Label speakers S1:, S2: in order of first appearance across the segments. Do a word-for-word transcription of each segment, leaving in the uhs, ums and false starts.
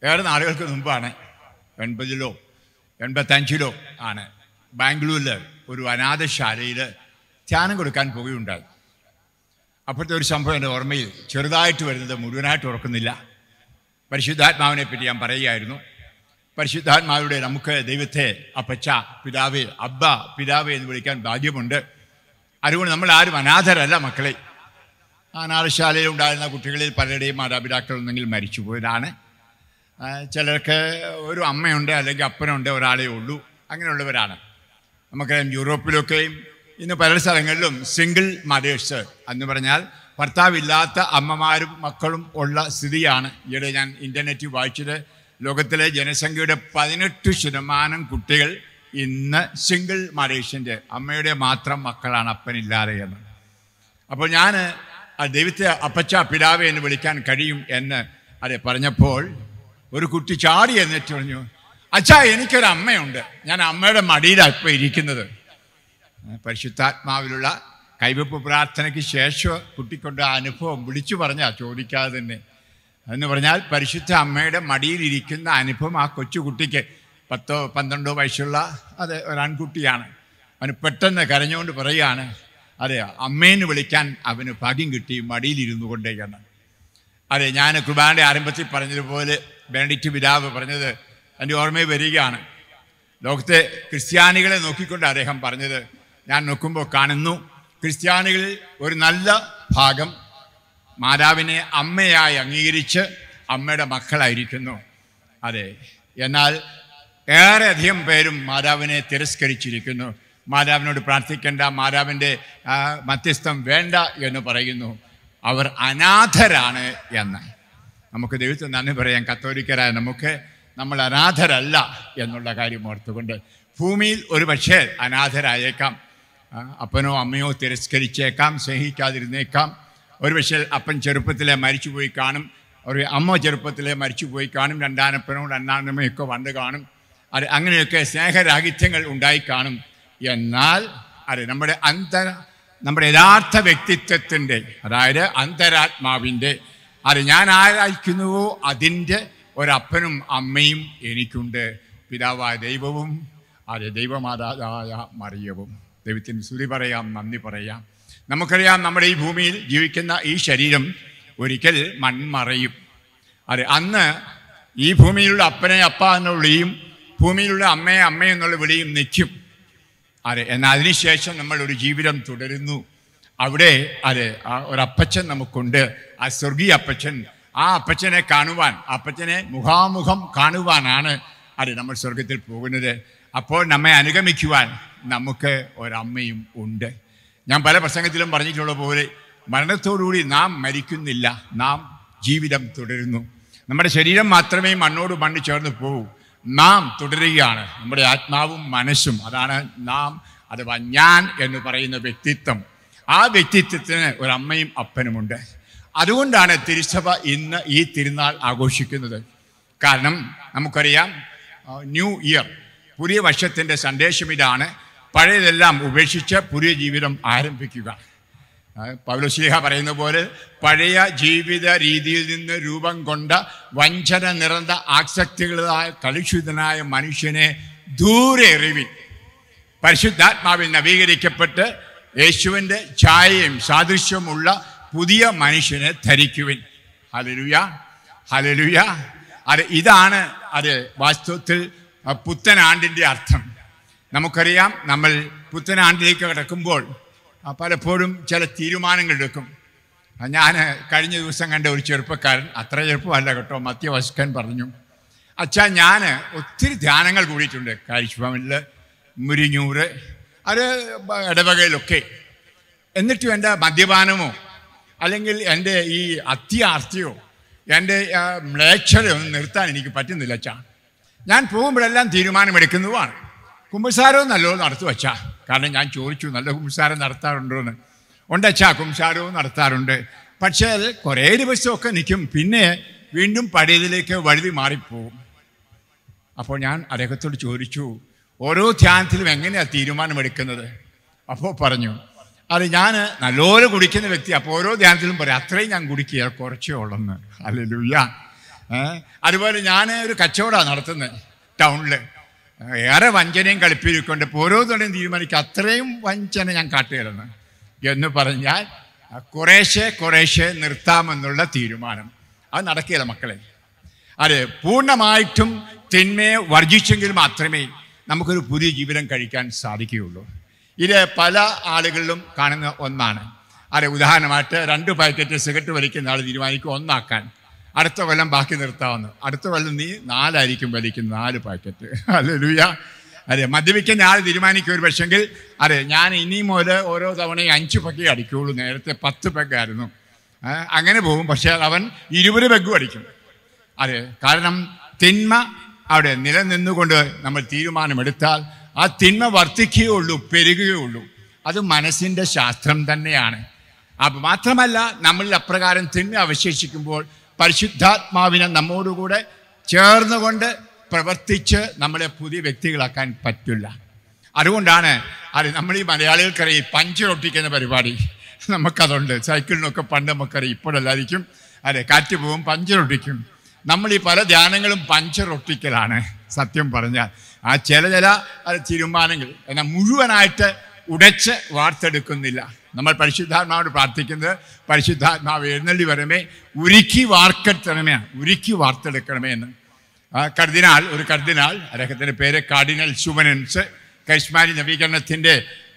S1: ഏറെ നാളുകൾക്ക് മുമ്പാണ്, എൺപതിലോ എൺപത്തഞ്ചിലോ ആണ് ബാംഗ്ലൂരിൽ ഒരു അനാഥശാലയിൽ ധ്യാനം കൊടുക്കാൻ പോകുകയുണ്ടായി. അപ്പോഴത്തെ ഒരു സംഭവം എൻ്റെ ഓർമ്മയിൽ ചെറുതായിട്ട് വരുന്നത്, മുഴുവനായിട്ട് ഓർക്കുന്നില്ല. പരിശുദ്ധാത്മാവിനെ പറ്റി ഞാൻ പറയുകയായിരുന്നു. പരിശുദ്ധാത്മാവിടെ നമുക്ക് ദൈവത്തെ അപ്പച്ച, പിതാവേ, അബ്ബ, പിതാവേ എന്ന് വിളിക്കാൻ ഭാഗ്യമുണ്ട്. അതുകൊണ്ട് നമ്മൾ ആരും അനാഥരല്ല മക്കളെ. അനാഥശാലയിൽ ഉണ്ടായിരുന്ന കുട്ടികളിൽ പലരുടെയും മാതാപിതാക്കൾ ഒന്നെങ്കിൽ മരിച്ചു പോയതാണ്. ചിലർക്ക് ഒരു അമ്മയുണ്ട്, അല്ലെങ്കിൽ അപ്പനുണ്ട്, ഒരാളേ ഉള്ളൂ, അങ്ങനെയുള്ളവരാണ്. നമുക്കറിയാം യൂറോപ്പിലൊക്കെയും ഇന്ന് പല സ്ഥലങ്ങളിലും സിംഗിൾ മദേഴ്സ് എന്ന് പറഞ്ഞാൽ ഭർത്താവില്ലാത്ത അമ്മമാരും മക്കളും ഉള്ള സ്ഥിതിയാണ്. ഈയിടെ ഞാൻ ഇൻ്റർനെറ്റിൽ വായിച്ചത്, ലോകത്തിലെ ജനസംഖ്യയുടെ പതിനെട്ട് ശതമാനം കുട്ടികൾ ഇന്ന് സിംഗിൾ മദേഴ്സിൻ്റെ, അമ്മയുടെ മാത്രം മക്കളാണ്, അപ്പനില്ലാതെ എന്ന്. അപ്പോൾ ഞാൻ ദൈവത്തെ അപ്പച്ച, പിതാവേ എന്ന് വിളിക്കാൻ കഴിയും എന്ന് അത് പറഞ്ഞപ്പോൾ ഒരു കുട്ടി ചാടി എന്നിട്ട് പറഞ്ഞു, അച്ഛാ എനിക്കൊരു അമ്മയുണ്ട്, ഞാൻ അമ്മയുടെ മടിയിലാണ് ഇപ്പോൾ ഇരിക്കുന്നത്. പരിശുദ്ധാത്മാവിലുള്ള കൈവെപ്പ് പ്രാർത്ഥനയ്ക്ക് ശേഷം കുട്ടിക്കൊണ്ട് ആ അനുഭവം വിളിച്ചു പറഞ്ഞാൽ ചോദിക്കാതെ തന്നെ. എന്ന് പറഞ്ഞാൽ പരിശുദ്ധ അമ്മയുടെ മടിയിലിരിക്കുന്ന അനുഭവം ആ കൊച്ചുകുട്ടിക്ക്, പത്തോ പന്ത്രണ്ടോ വയസ്സുള്ള അത് ഒരാൺകുട്ടിയാണ്. അവന് പെട്ടെന്ന് കരഞ്ഞുകൊണ്ട് പറയുകയാണ്, അതെ അമ്മേന്ന് വിളിക്കാൻ അവന് ഭാഗ്യം കിട്ടി, മടിയിലിരുന്നു കൊണ്ടേക്കാണ്. അതെ, ഞാൻ കുർബാനയുടെ ആരംഭത്തിൽ പറഞ്ഞതുപോലെ ബെനഡിക്റ്റ് പിതാവ് പറഞ്ഞത് എൻ്റെ ഓർമ്മയിൽ വരികയാണ്. ലോകത്തെ ക്രിസ്ത്യാനികളെ നോക്കിക്കൊണ്ട് അദ്ദേഹം പറഞ്ഞത്, ഞാൻ നോക്കുമ്പോൾ കാണുന്നു ക്രിസ്ത്യാനികളിൽ ഒരു നല്ല ഭാഗം മാതാവിനെ അമ്മയായി അംഗീകരിച്ച് അമ്മയുടെ മക്കളായിരിക്കുന്നു. അതെ, എന്നാൽ ഏറെ അധികം പേരും മാതാവിനെ തിരസ്കരിച്ചിരിക്കുന്നു. മാതാവിനോട് പ്രാർത്ഥിക്കേണ്ട, മാതാവിൻ്റെ മധ്യസ്ഥം വേണ്ട എന്ന് പറയുന്നു. അവർ അനാഥരാണ് എന്ന്. നമുക്ക് ദൈവത്തിന് നന്ദി പറയാം, കത്തോലിക്കരായ നമുക്ക് നമ്മൾ അനാഥരല്ല എന്നുള്ള കാര്യം ഓർത്തുകൊണ്ട്. ഭൂമിയിൽ ഒരു പക്ഷേ അനാഥരായേക്കാം, അപ്പനോ അമ്മയോ തിരസ്കരിച്ചേക്കാം, സ്നേഹിക്കാതിരുന്നേക്കാം. ഒരു പക്ഷേ അപ്പൻ ചെറുപ്പത്തിലെ മരിച്ചുപോയി കാണും, ഒരു അമ്മ ചെറുപ്പത്തിലെ മരിച്ചുപോയി കാണും, രണ്ടാനപ്പനോ രണ്ടാനമ്മയൊക്കെ വന്ന് കാണും. അത് അങ്ങനെയൊക്കെ സ്നേഹരാഹിത്യങ്ങൾ ഉണ്ടായി കാണും. എന്നാൽ അത് നമ്മുടെ അന്തര നമ്മുടെ യഥാർത്ഥ വ്യക്തിത്വത്തിൻ്റെ, അതായത് അന്തരാത്മാവിൻ്റെ, അത് ഞാൻ ആരായിക്കുന്നുവോ അതിൻ്റെ ഒരപ്പനും അമ്മയും എനിക്കുണ്ട്, പിതാവായ ദൈവവും അത് ദൈവമാതാവായ മറിയവും. ദൈവത്തിന് സ്തുതി പറയാം, നന്ദി പറയാം. നമുക്കറിയാം നമ്മുടെ ഈ ഭൂമിയിൽ ജീവിക്കുന്ന ഈ ശരീരം ഒരിക്കൽ മൺമറയും. അത് അന്ന് ഈ ഭൂമിയിലുള്ള അപ്പനെ അപ്പ എന്നുള്ള വിളിയും ഭൂമിയിലുള്ള അമ്മയെ അമ്മ എന്നുള്ള വിളിയും നിൽക്കും. അതെ, എന്നാൽ അതിനുശേഷം നമ്മൾ ഒരു ജീവിതം തുടരുന്നു. അവിടെ അതെ ഒരപ്പച്ചൻ നമുക്കുണ്ട്, ആ സ്വർഗീയ അപ്പച്ചൻ. ആ അപ്പച്ചനെ കാണുവാൻ, അപ്പച്ചനെ മുഖാമുഖം കാണുവാനാണ് അത് നമ്മൾ സ്വർഗത്തിൽ പോകുന്നത്. അപ്പോൾ നമ്മെ അനുഗമിക്കുവാൻ നമുക്ക് ഒരമ്മയും ഉണ്ട്. ഞാൻ പല പ്രസംഗത്തിലും പറഞ്ഞിട്ടുള്ള പോലെ മരണത്തോടുകൂടി നാം മരിക്കുന്നില്ല, നാം ജീവിതം തുടരുന്നു. നമ്മുടെ ശരീരം മാത്രമേ മണ്ണോട് മണ്ണ് ചേർന്ന് പോകൂ, നാം തുടരുകയാണ്. നമ്മുടെ ആത്മാവും മനസ്സും, അതാണ് നാം, അഥവാ ഞാൻ എന്ന് പറയുന്ന വ്യക്തിത്വം. ആ വ്യക്തിത്വത്തിന് ഒരമ്മയും അപ്പനുമുണ്ട്. അതുകൊണ്ടാണ് തിരുസഭ ഇന്ന് ഈ തിരുനാൾ ആഘോഷിക്കുന്നത്. കാരണം നമുക്കറിയാം, ന്യൂ ഇയർ, പുതിയ വർഷത്തിൻ്റെ സന്ദേശം ഇതാണ്, പഴയതെല്ലാം ഉപേക്ഷിച്ച് പുതിയ ജീവിതം ആരംഭിക്കുക. പൗലോസ്ലീഹ പറയുന്ന പോലെ, പഴയ ജീവിത രീതിയിൽ നിന്ന് രൂപം കൊണ്ട വഞ്ചന നിറഞ്ഞ ആസക്തികളായ കലുഷിതനായ മനുഷ്യനെ ദൂരെ എറിവിൻ, പരിശുദ്ധാത്മാവിൽ നവീകരിക്കപ്പെട്ട് യേശുവിൻ്റെ ഛായയും സാദൃശ്യമുള്ള പുതിയ മനുഷ്യനെ ധരിക്കുവിൻ. Hallelujah, hallelujah. അത് ഇതാണ് അത് വാസ്തവത്തിൽ പുത്തനാണ്ടിൻ്റെ അർത്ഥം. നമുക്കറിയാം, നമ്മൾ പുത്തനാണ്ടിലേക്ക് കിടക്കുമ്പോൾ പലപ്പോഴും ചില തീരുമാനങ്ങൾ എടുക്കും. ഞാൻ കഴിഞ്ഞ ദിവസം കണ്ട ഒരു ചെറുപ്പക്കാരൻ, അത്ര ചെറുപ്പമല്ല കേട്ടോ, മധ്യവയസ്കൻ പറഞ്ഞു, അച്ഛാ ഞാൻ ഒത്തിരി ധ്യാനങ്ങൾ കൂടിയിട്ടുണ്ട്, കാരിശ്ഭവനിൽ, മുരിങ്ങൂര്, അത് ഇടവകയിലൊക്കെ. എന്നിട്ടും എൻ്റെ മദ്യപാനമോ അല്ലെങ്കിൽ എൻ്റെ ഈ അത്യാർത്തിയോ എൻ്റെ മ്ലേച്ഛതയോ ഒന്നും നിർത്താൻ എനിക്ക് പറ്റുന്നില്ല അച്ഛാ. ഞാൻ പോകുമ്പോഴെല്ലാം തീരുമാനമെടുക്കുന്നതുമാണ്. കുമ്പസാരവും നല്ലത് നടത്തും അച്ഛാ. കാരണം ഞാൻ ചോദിച്ചു, നല്ല കുമ്പസാരം നടത്താറുണ്ടോ എന്ന്. ഉണ്ട് അച്ഛാ, കുമ്പസാരവും നടത്താറുണ്ട്. പക്ഷേ അത് കുറേ ദിവസമൊക്കെ നിൽക്കും, പിന്നെ വീണ്ടും പഴയതിലേക്ക് വഴുതി മാറിപ്പോവും. അപ്പോൾ ഞാൻ അദ്ദേഹത്തോട് ചോദിച്ചു, ഓരോ ധ്യാനത്തിലും എങ്ങനെയാണ് തീരുമാനമെടുക്കുന്നത്? അപ്പോൾ പറഞ്ഞു, അത് ഞാൻ നല്ലപോലെ കുടിക്കുന്ന വ്യക്തി. അപ്പോൾ ഓരോ ധ്യാനത്തിലും പറയും, അത്രയും ഞാൻ കുടിക്കുക, കുറച്ചേ ഉള്ളെന്ന്. ഹല്ലേലൂയ. അതുപോലെ ഞാൻ ഒരു കച്ചവടമാണ് നടത്തുന്നത് ടൗണിൽ. ഏറെ വഞ്ചനയും കളിപ്പിരിക്കൊണ്ട് ഓരോരുത്തരുടെയും തീരുമാനിക്കുക അത്രയും വഞ്ചന ഞാൻ കാട്ടുകയാണ് എന്ന് പറഞ്ഞാൽ കുറേശ്ശെ കുറേശ്ശെ നിർത്താമെന്നുള്ള തീരുമാനം അത് നടക്കുകയില്ല മക്കളെ. അത് പൂർണ്ണമായിട്ടും തിന്മയെ വർജിച്ചെങ്കിൽ മാത്രമേ നമുക്കൊരു പുതിയ ജീവിതം കഴിക്കാൻ സാധിക്കുകയുള്ളൂ. ഇത് പല ആളുകളിലും കാണുന്ന ഒന്നാണ്. അത് ഉദാഹരണമായിട്ട് രണ്ട് പാക്കറ്റ് സിഗരറ്റ് വലിക്കുന്ന ആൾ തീരുമാനിക്കും ഒന്നാക്കാൻ, അടുത്ത കൊല്ലം ബാക്കി നിർത്താവുന്നു. അടുത്ത കൊല്ലം നീ നാലായിരിക്കും വലിക്കുന്ന, നാല് പാക്കറ്റ്. ഹല്ലേലൂയ. അതെ, മദ്യപിക്കുന്ന ആൾ തീരുമാനിക്കും ഒരു പക്ഷെങ്കിൽ അതെ ഞാൻ ഇനി മുതൽ ഓരോ തവണയും അഞ്ച് പെഗ് അടിക്കുകയുള്ളൂ, നേരത്തെ പത്ത് പെഗ്ഗായിരുന്നു. അങ്ങനെ പോകും. പക്ഷേ അവൻ ഇരുപത് പെഗ്ഗും അടിക്കും. അതെ, കാരണം തിന്മ അവിടെ നിലനിന്നുകൊണ്ട് നമ്മൾ തീരുമാനമെടുത്താൽ ആ തിന്മ വർദ്ധിക്കുകയുള്ളൂ, പെരുകുകയുള്ളൂ. അത് മനസ്സിൻ്റെ ശാസ്ത്രം തന്നെയാണ്. അപ്പം മാത്രമല്ല, നമ്മളിൽ അപ്രകാരം തിന്മ അവശേഷിക്കുമ്പോൾ പരിശുദ്ധാത്മാവിനെ നമ്മോടുകൂടെ ചേർന്നുകൊണ്ട് പ്രവർത്തിച്ച് നമ്മളെ പുതിയ വ്യക്തികളാക്കാൻ പറ്റില്ല. അതുകൊണ്ടാണ് അത് നമ്മൾ ഈ മലയാളികൾക്കറിയാം പഞ്ചർ ഒട്ടിക്കുന്ന പരിപാടി നമുക്കതുണ്ട്. സൈക്കിളിനൊക്കെ പണ്ട് നമുക്കറിയാം, ഇപ്പോഴല്ലായിരിക്കും. അതെ, കാറ്റ് പോകും പഞ്ചർ ഒട്ടിക്കും. നമ്മൾ ഈ പല ധ്യാനങ്ങളും പഞ്ചർ ഒട്ടിക്കലാണ് സത്യം പറഞ്ഞാൽ. ആ ചില ചില തീരുമാനങ്ങൾ എന്നാൽ മുഴുവനായിട്ട് ഉടച്ച് വാർത്തെടുക്കുന്നില്ല. നമ്മൾ പരിശുദ്ധാത്മാവോട് പ്രാർത്ഥിക്കുന്നത് പരിശുദ്ധാത്മാവ് എഴുന്നള്ളി വരമേ, ഉരുക്കി വാർത്തെടുക്കണമേ, ഉരുക്കി വാർത്തെടുക്കണമേ എന്ന്. കർദിനാൾ ഒരു കർദിനാൾ, അദ്ദേഹത്തിൻ്റെ പേര് കാർഡിനൽ ശുവനൻസ്, കരിസ്മാരി നവീകരണത്തിൻ്റെ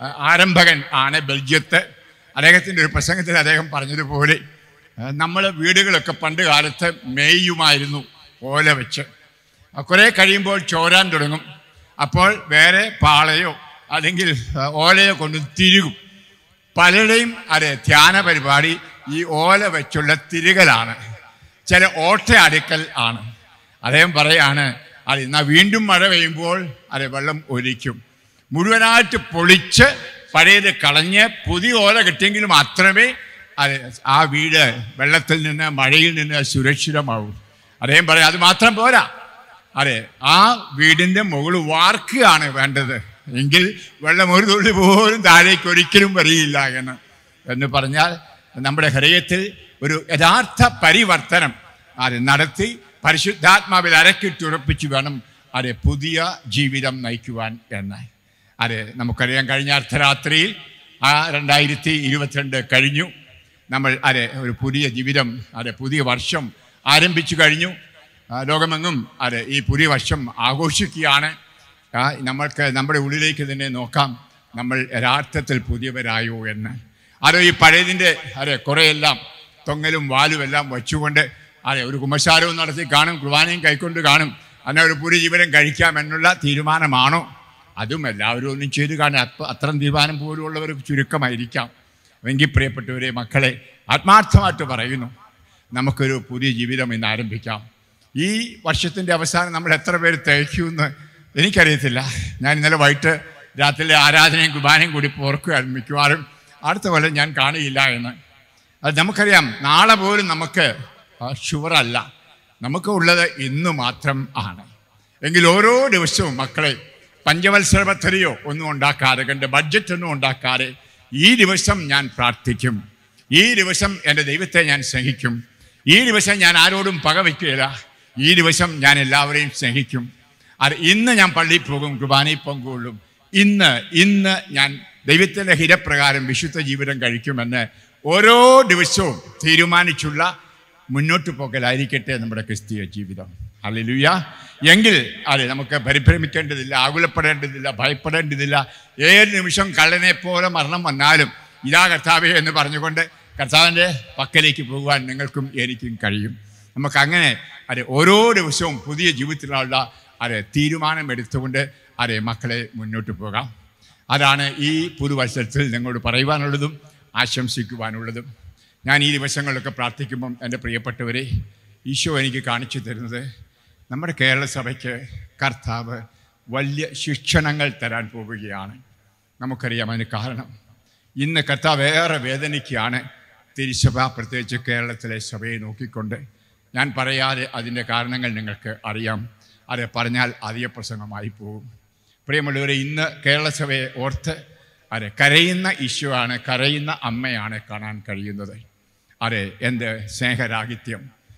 S1: ആരംഭകൻ ആണ് ബെൽജിയത്ത്. അദ്ദേഹത്തിൻ്റെ ഒരു പ്രസംഗത്തിൽ അദ്ദേഹം പറഞ്ഞതുപോലെ നമ്മൾ വീടുകളൊക്കെ പണ്ട് കാലത്ത് മേയുമായിരുന്നു ഓല വെച്ച്. കുറേ കഴിയുമ്പോൾ ചോരാൻ തുടങ്ങും. അപ്പോൾ വേറെ പാളയോ അല്ലെങ്കിൽ ഓലയോ കൊണ്ട് തിരുകും. പലരുടെയും അതെ ധ്യാന പരിപാടി ഈ ഓല വെച്ചുള്ള തിരുകലാണ്, ചില ഓട്ട അടുക്കൽ ആണ്. അദ്ദേഹം പറയാണ് അത് എന്നാൽ വീണ്ടും മഴ പെയ്യുമ്പോൾ അതെ വെള്ളം ഒലിക്കും. മുഴുവനായിട്ട് പൊളിച്ച് പഴയത് കളഞ്ഞ് പുതിയ ഓല കിട്ടിയെങ്കിൽ മാത്രമേ അത് ആ വീട് വെള്ളത്തിൽ നിന്ന് മഴയിൽ നിന്ന് സുരക്ഷിതമാവും. അദ്ദേഹം പറയാം അത് മാത്രം പോരാ, അതെ ആ വീടിൻ്റെ മുകളിൽ വാർക്കുകയാണ് വേണ്ടത്, എങ്കിൽ വെള്ളം ഒരു തുള്ളി പോലും താഴേക്ക് ഒരിക്കലും വരികയില്ല എന്ന് എന്ന് പറഞ്ഞാൽ നമ്മുടെ ഹൃദയത്തിൽ ഒരു യഥാർത്ഥ പരിവർത്തനം അത് നടത്തി പരിശുദ്ധാത്മാവിൽ അരക്കിട്ടുറപ്പിച്ച് വേണം അതെ പുതിയ ജീവിതം നയിക്കുവാൻ എന്ന്. അതെ, നമുക്കറിയാം കഴിഞ്ഞ അർദ്ധരാത്രിയിൽ ആ രണ്ടായിരത്തി ഇരുപത്തിരണ്ട് കഴിഞ്ഞു. നമ്മൾ അതെ ഒരു പുതിയ ജീവിതം അതെ പുതിയ വർഷം ആരംഭിച്ചു കഴിഞ്ഞു. ലോകമെങ്ങും അതെ ഈ പുതിയ വർഷം ആഘോഷിക്കുകയാണ്. നമ്മൾക്ക് നമ്മുടെ ഉള്ളിലേക്ക് തന്നെ നോക്കാം, നമ്മൾ യഥാർത്ഥത്തിൽ പുതിയവരായോ എന്ന്. അതോ ഈ പഴയതിൻ്റെ അതെ കുറേയെല്ലാം തൊങ്ങലും വാലും എല്ലാം വച്ചുകൊണ്ട് അതെ ഒരു കുമ്പസാരവും നടത്തി കാണും, കുർബാനയും കൈക്കൊണ്ട് കാണും, അങ്ങനെ ഒരു പുതിയ ജീവിതം കഴിക്കാമെന്നുള്ള തീരുമാനമാണോ? അതും എല്ലാവരും ഒന്നും ചെയ്ത് കാണും. അപ്പം അത്തരം തീരുമാനം പോലുള്ളവർ ചുരുക്കമായിരിക്കാം. എങ്കിൽ പ്രിയപ്പെട്ടവരെ മക്കളെ, ആത്മാർത്ഥമായിട്ട് പറയുന്നു, നമുക്കൊരു പുതിയ ജീവിതം ഇന്ന് ആരംഭിക്കാം. ഈ വർഷത്തിൻ്റെ അവസാനം നമ്മൾ എത്ര പേര് തയ്ക്കുമെന്ന് എനിക്കറിയത്തില്ല. ഞാൻ ഇന്നലെ വൈകിട്ട് രാത്രിയിലെ ആരാധനയും കുർബാനയും കൂടി ഓർക്കുകയായിരുന്നു. മിക്കവാറും അടുത്ത കൊല്ലം ഞാൻ കാണുകയില്ല എന്ന്. അത് നമുക്കറിയാം. നാളെ പോലും നമുക്ക് ഷുവറല്ല, നമുക്ക് ഉള്ളത് ഇന്ന് മാത്രം ആണ്. എങ്കിൽ ഓരോ ദിവസവും മക്കളെ പഞ്ചവത്സര പദ്ധതിയോ ഒന്നും ഉണ്ടാക്കാതെ, കണ്ട് ബഡ്ജറ്റ് ഒന്നും ഉണ്ടാക്കാതെ ഈ ദിവസം ഞാൻ പ്രാർത്ഥിക്കും, ഈ ദിവസം എൻ്റെ ദൈവത്തെ ഞാൻ സ്നേഹിക്കും, ഈ ദിവസം ഞാൻ ആരോടും പകവയ്ക്കുകയില്ല, ഈ ദിവസം ഞാൻ എല്ലാവരെയും സ്നേഹിക്കും. അത് ഇന്ന് ഞാൻ പള്ളിയിൽ പോകും, കുർബാനയിൽ പങ്കുകൊള്ളും, ഇന്ന് ഇന്ന് ഞാൻ ദൈവത്തിൻ്റെ ഹിതപ്രകാരം വിശുദ്ധ ജീവിതം കഴിക്കുമെന്ന് ഓരോ ദിവസവും തീരുമാനിച്ചുള്ള മുന്നോട്ട് പോകലായിരിക്കട്ടെ നമ്മുടെ ക്രിസ്തീയ ജീവിതം. ഹല്ലേലൂയ. എങ്കിൽ അതെ നമുക്ക് പരിഭ്രമിക്കേണ്ടതില്ല, ആകുലപ്പെടേണ്ടതില്ല, ഭയപ്പെടേണ്ടതില്ല. ഏത് നിമിഷം കള്ളനെ പോലെ മരണം വന്നാലും ഇതാ കർത്താവേ എന്ന് പറഞ്ഞുകൊണ്ട് കർത്താവിൻ്റെ പക്കലേക്ക് പോകുവാൻ നിങ്ങൾക്കും എനിക്കും കഴിയും. നമുക്കങ്ങനെ അതെ ഓരോ ദിവസവും പുതിയ ജീവിതത്തിലുള്ള അതെ തീരുമാനമെടുത്തുകൊണ്ട് അതെ മക്കളെ മുന്നോട്ട് പോകാം. അതാണ് ഈ പുതുവത്സരത്തിൽ നിങ്ങളോട് പറയുവാനുള്ളതും ആശംസിക്കുവാനുള്ളതും. ഞാൻ ഈ ദിവസങ്ങളിലൊക്കെ പ്രാർത്ഥിക്കുമ്പം എൻ്റെ പ്രിയപ്പെട്ടവരെ, ഈശോ എനിക്ക് കാണിച്ചു തരുന്നത് നമ്മുടെ കേരള സഭയ്ക്ക് കർത്താവ് വലിയ ശിക്ഷണങ്ങൾ തരാൻ പോവുകയാണ്. നമുക്കറിയാം അതിന് കാരണം. ഇന്ന് കർത്താവ് ഏറെ വേദനിക്കുകയാണ് തിരുസഭ, പ്രത്യേകിച്ച് കേരളത്തിലെ സഭയെ നോക്കിക്കൊണ്ട്. ഞാൻ പറയാതെ അതിൻ്റെ കാരണങ്ങൾ നിങ്ങൾക്ക് അറിയാം. അത് പറഞ്ഞാൽ അധിക പ്രസംഗമായി പോകും. പ്രിയമുള്ളവരെ, ഇന്ന് കേരള സഭയെ ഓർത്ത് അതെ കരയുന്ന ഈശോ ആണ്, കരയുന്ന അമ്മയാണ് കാണാൻ കഴിയുന്നത്. അതെ എന്ത് സ്നേഹരാഹിത്യം,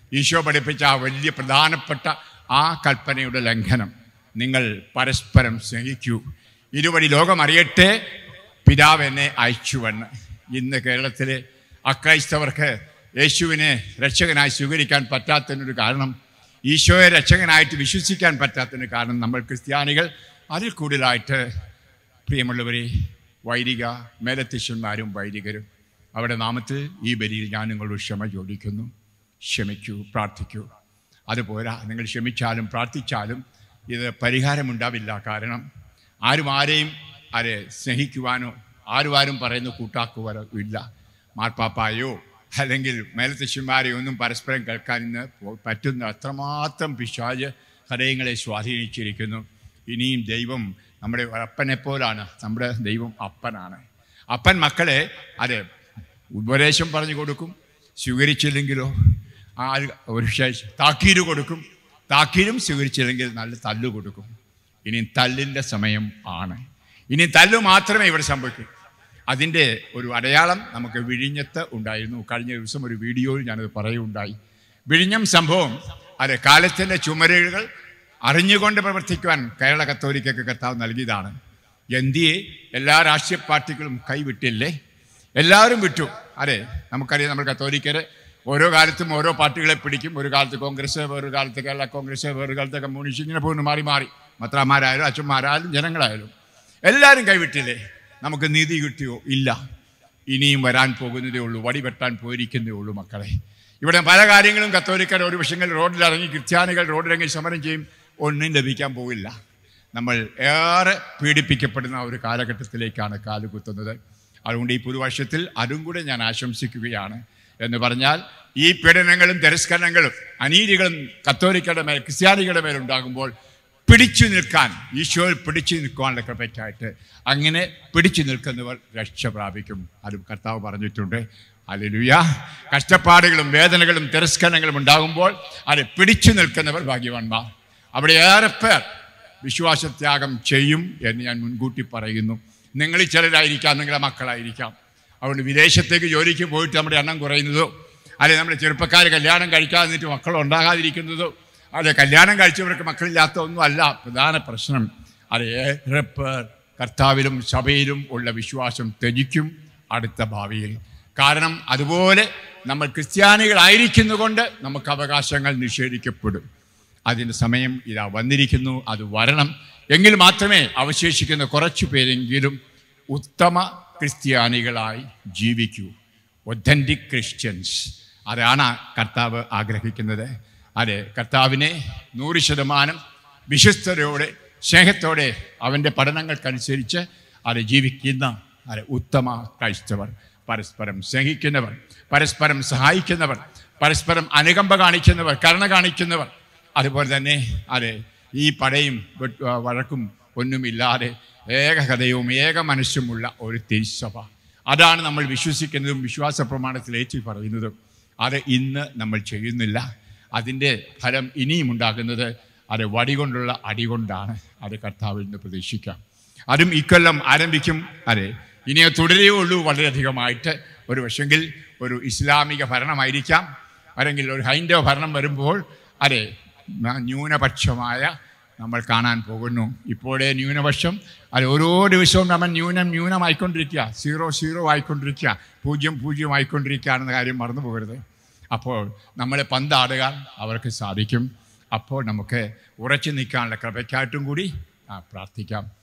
S1: ഈശോ പഠിപ്പിച്ച ആ വലിയ പ്രധാനപ്പെട്ട ആ കൽപ്പനയുടെ ലംഘനം. നിങ്ങൾ പരസ്പരം സ്നേഹിക്കൂ, ഇതുവഴി ലോകം അറിയട്ടെ പിതാവ് എന്നെ അയച്ചുവെന്ന്. ഇന്ന് കേരളത്തിലെ അക്രൈസ്തവർക്ക് യേശുവിനെ രക്ഷകനായി സ്വീകരിക്കാൻ പറ്റാത്തതിനൊരു കാരണം, ഈശോയെ രക്ഷകനായിട്ട് വിശ്വസിക്കാൻ പറ്റാത്തതിന് കാരണം നമ്മൾ ക്രിസ്ത്യാനികൾ അതിൽ കൂടുതലായിട്ട് പ്രിയമുള്ളവരെ വൈദിക മേലധ്യക്ഷന്മാരും വൈദികരും അവിടെ നാമത്തിൽ ഈ ബലിയിൽ ഞാൻ നിങ്ങളോട് ക്ഷമ ചോദിക്കുന്നു. ക്ഷമിക്കൂ, പ്രാർത്ഥിക്കൂ. അതുപോരാ, നിങ്ങൾ ക്ഷമിച്ചാലും പ്രാർത്ഥിച്ചാലും ഇത് പരിഹാരമുണ്ടാവില്ല. കാരണം ആരും ആരെയും ആരെ സ്നേഹിക്കുവാനോ ആരും ആരും പറയുന്ന കൂട്ടാക്കുവാനോ ഇല്ല. മാർപ്പാപ്പായോ അല്ലെങ്കിൽ മേലധ്യക്ഷന്മാരെയോ ഒന്നും പരസ്പരം കേൾക്കാൻ ഇന്ന് പറ്റുന്ന അത്രമാത്രം പിശാച് ഹൃദയങ്ങളെ സ്വാധീനിച്ചിരിക്കുന്നു. ഇനിയും ദൈവം നമ്മുടെ അപ്പനെപ്പോലാണ്. നമ്മുടെ ദൈവം അപ്പനാണ്. അപ്പൻ മക്കളെ അത് ഉപദേശം പറഞ്ഞു കൊടുക്കും, സ്വീകരിച്ചില്ലെങ്കിലോ ആ ഒരു താക്കീര് കൊടുക്കും, താക്കീരും സ്വീകരിച്ചില്ലെങ്കിൽ നല്ല തല്ലു കൊടുക്കും. ഇനി തല്ലിൻ്റെ സമയം ആണ്. ഇനി തല്ലു മാത്രമേ ഇവിടെ സംഭവിക്കൂ. അതിൻ്റെ ഒരു അടയാളം നമുക്ക് വിഴിഞ്ഞത്ത് ഉണ്ടായിരുന്നു. കഴിഞ്ഞ ദിവസം ഒരു വീഡിയോയിൽ ഞാനത് പറയുകയുണ്ടായി. വിഴിഞ്ഞം സംഭവം അത് കാലത്തിൻ്റെ ചുമരുകൾ അറിഞ്ഞുകൊണ്ട് പ്രവർത്തിക്കുവാൻ കേരള കത്തോലിക്കയ്ക്ക് കർത്താവ് നൽകിയതാണ്. എന്തിയെ എല്ലാ രാഷ്ട്രീയ പാർട്ടികളും കൈവിട്ടില്ലേ? എല്ലാവരും വിട്ടു. അതെ, നമുക്കറിയാം, നമ്മൾ കത്തോലിക്കര് ഓരോ കാലത്തും ഓരോ പാർട്ടികളെ പിടിക്കും. ഒരു കാലത്ത് കോൺഗ്രസ്, വേറൊരു കാലത്ത് കേരള കോൺഗ്രസ്, വേറൊരു കാലത്ത് കമ്മ്യൂണിസ്റ്റ്, ഇങ്ങനെ പോകുന്നു മാറി മാറി. മത്രമാരായാലും അച്ഛന്മാരായാലും ജനങ്ങളായാലും എല്ലാവരും കൈവിട്ടില്ലേ? നമുക്ക് നീതി കിട്ടിയോ? ഇല്ല. ഇനിയും വരാൻ പോകുന്നതേ ഉള്ളൂ. വടിവെട്ടാൻ പോയിരിക്കുന്നതേ ഉള്ളൂ മക്കളെ. ഇവിടെ പല കാര്യങ്ങളും കത്തോലിക്കർ ഒരു വശങ്ങളിൽ റോഡിലിറങ്ങി, ക്രിസ്ത്യാനികൾ റോഡിലിറങ്ങി സമരം ചെയ്യും. ഒന്നും ലഭിക്കാൻ പോവില്ല. നമ്മൾ ഏറെ പീഡിപ്പിക്കപ്പെടുന്ന ഒരു കാലഘട്ടത്തിലേക്കാണ് കാലുകുത്തുന്നത്. അതുകൊണ്ട് ഈ പുതുവർഷത്തിൽ അതും കൂടെ ഞാൻ ആശംസിക്കുകയാണ്. എന്ന് പറഞ്ഞാൽ ഈ പീഡനങ്ങളും തിരസ്കരണങ്ങളും അനീതികളും കത്തോലിക്കരുടെ മേൽ, ക്രിസ്ത്യാനികളുടെ മേലുണ്ടാകുമ്പോൾ പിടിച്ചു നിൽക്കാൻ, ഈശോയിൽ പിടിച്ചു നിൽക്കുവാനുള്ള കൃപയ്ക്കായിട്ട് അങ്ങനെ പിടിച്ചു നിൽക്കുന്നവർ രക്ഷ പ്രാപിക്കും. അതും കർത്താവ് പറഞ്ഞിട്ടുണ്ട്. ഹല്ലേലൂയ. കഷ്ടപ്പാടുകളും വേദനകളും തിരസ്കരണങ്ങളും ഉണ്ടാകുമ്പോൾ അത് പിടിച്ചു നിൽക്കുന്നവർ ഭാഗ്യവാന്മാർ. അവിടെ ഏറെ പേർ വിശ്വാസത്യാഗം ചെയ്യും എന്ന് ഞാൻ മുൻകൂട്ടി പറയുന്നു. നിങ്ങളിൽ ചിലരായിരിക്കാം, നിങ്ങളുടെ മക്കളായിരിക്കാം. അതുകൊണ്ട് വിദേശത്തേക്ക് ജോലിക്ക് പോയിട്ട് നമ്മുടെ എണ്ണം കുറയുന്നതോ, അല്ലെങ്കിൽ നമ്മുടെ ചെറുപ്പക്കാർ കല്യാണം കഴിക്കാതിട്ട് മക്കളുണ്ടാകാതിരിക്കുന്നതോ, അതെ കല്യാണം കഴിച്ചവർക്ക് മക്കളില്ലാത്ത ഒന്നും അല്ല പ്രധാന പ്രശ്നം. അത് ഏറെ പേർ കർത്താവിലും സഭയിലും ഉള്ള വിശ്വാസം ത്യജിക്കും അടുത്ത ഭാവിയിൽ. കാരണം അതുപോലെ നമ്മൾ ക്രിസ്ത്യാനികളായിരിക്കുന്നതുകൊണ്ട് നമുക്ക് അവകാശങ്ങൾ നിഷേധിക്കപ്പെടും. അതിൻ്റെ സമയം ഇതാ വന്നിരിക്കുന്നു. അത് വരണം. എങ്കിൽ മാത്രമേ അവശേഷിക്കുന്ന കുറച്ചു പേരെങ്കിലും ഉത്തമ ക്രിസ്ത്യാനികളായി ജീവിക്കൂ. Authentic Christians. അതാണ് കർത്താവ് ആഗ്രഹിക്കുന്നത്. അതെ, കർത്താവിനെ നൂറ് ശതമാനം വിശ്വസ്തയോടെ സ്നേഹത്തോടെ അവൻ്റെ പഠനങ്ങൾക്കനുസരിച്ച് അത് ജീവിക്കുന്ന അത് ഉത്തമ ക്രൈസ്തവർ, പരസ്പരം സ്നേഹിക്കുന്നവർ, പരസ്പരം സഹായിക്കുന്നവർ, പരസ്പരം അനുകമ്പ കാണിക്കുന്നവർ, കരുണ കാണിക്കുന്നവർ. അതുപോലെ തന്നെ അതെ ഈ പടയും വഴക്കും ഒന്നുമില്ലാതെ ഏക ഹൃദയവും ഏക മനസ്സുമുള്ള ഒരു തിരുസഭ. അതാണ് നമ്മൾ വിശ്വസിക്കുന്നതും വിശ്വാസ പ്രമാണത്തിൽ ഏറ്റി പറയുന്നതും. അത് ഇന്ന് നമ്മൾ ചെയ്യുന്നില്ല. അതിൻ്റെ ഫലം ഇനിയും ഉണ്ടാകുന്നത് അത് വടികൊണ്ടുള്ള അടികൊണ്ടാണ്. അത് കർത്താവിൽ നിന്ന് പ്രതീക്ഷിക്കാം. അതും ഇക്കൊല്ലം ആരംഭിക്കും. അതെ, ഇനി തുടരുകയേ ഉള്ളൂ. വളരെയധികമായിട്ട് ഒരു പക്ഷെങ്കിൽ ഒരു ഇസ്ലാമിക ഭരണമായിരിക്കാം, അല്ലെങ്കിൽ ഒരു ഹൈന്ദവ ഭരണം വരുമ്പോൾ അതെ ന്യൂനപക്ഷമായ നമ്മൾ കാണാൻ പോകുന്നു. ഇപ്പോഴേ ന്യൂനപക്ഷം അത് ഓരോ ദിവസവും നമ്മൾ ന്യൂനം ന്യൂനമായിക്കൊണ്ടിരിക്കുക, സീറോ സീറോ ആയിക്കൊണ്ടിരിക്കുക, പൂജ്യം പൂജ്യം ആയിക്കൊണ്ടിരിക്കുകയാണെന്ന കാര്യം മറന്നു പോകരുത്. അപ്പോൾ നമ്മളെ പന്താടുക അവർക്ക് സാധിക്കും. അപ്പോൾ നമുക്ക് ഉറച്ചു നിൽക്കാനുള്ള കൃപയ്ക്കായിട്ടും കൂടി പ്രാർത്ഥിക്കാം.